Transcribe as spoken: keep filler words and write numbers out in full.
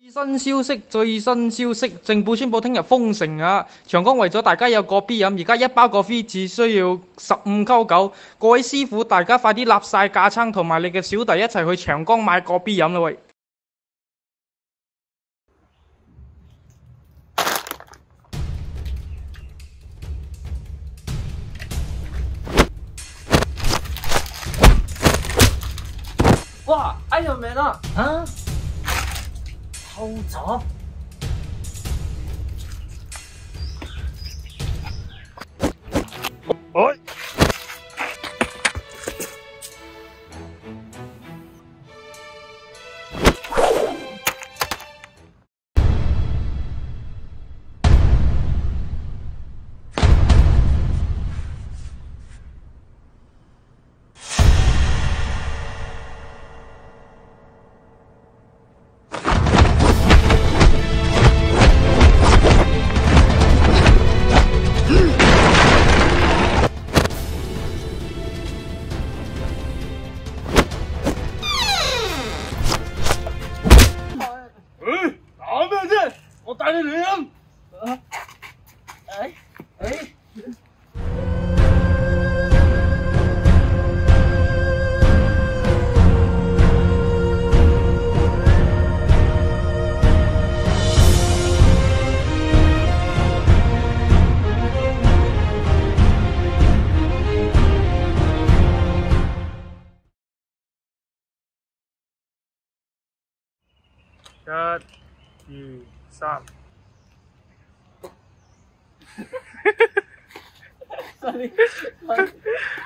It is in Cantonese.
新消息，最新消息，政府宣布聽日封城啊！長江為咗大家有個 B 飲，而家一包個 B 只需要十五溝九。各位師傅，大家快啲立晒架撐，同埋你嘅小弟一齊去長江買個 B 飲啦喂！ 哇！哎呀命啦！啊！偷襲！ 哎！打咩啫？我帶你嚟飲。啊！哎哎。一、二、三。 sorry。